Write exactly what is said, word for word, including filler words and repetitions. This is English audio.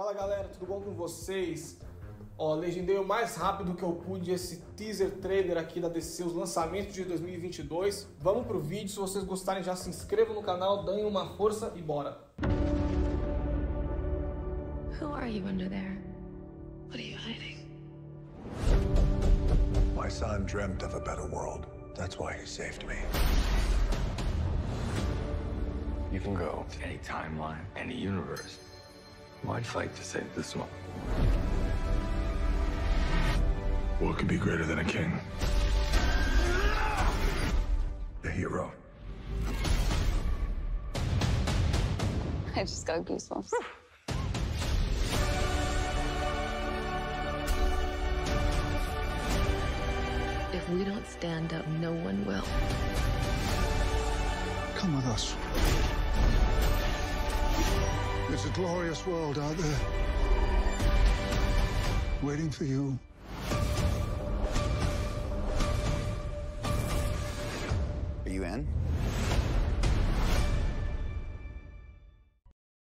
Fala galera, tudo bom com vocês? Ó, legendei o mais rápido que eu pude esse teaser trailer aqui da D C, os lançamentos de dois mil e vinte e dois. Vamos pro vídeo, se vocês gostarem já se inscrevam no canal, deem uma força e bora! Who are you under there? What are you hiding? My son dreamt of a better world. That's why he saved me. You can go to any timeline, any universe. Why'd fight to save this one? What could be greater than a king? A hero. I just got goosebumps. If we don't stand up, no one will. Come with us. There's a glorious world out there, waiting for you. Are you in?